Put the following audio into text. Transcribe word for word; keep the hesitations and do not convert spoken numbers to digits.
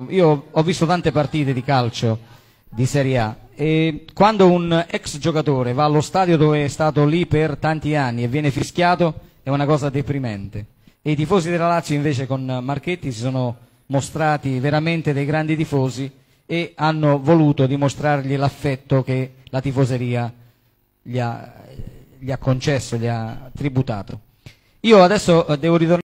io ho visto tante partite di calcio di Serie A e quando un ex giocatore va allo stadio dove è stato lì per tanti anni e viene fischiato è una cosa deprimente. E i tifosi della Lazio invece con Marchetti si sono mostrati veramente dei grandi tifosi e hanno voluto dimostrargli l'affetto che la tifoseria gli ha, gli ha concesso, gli ha tributato. Io adesso devo ritornare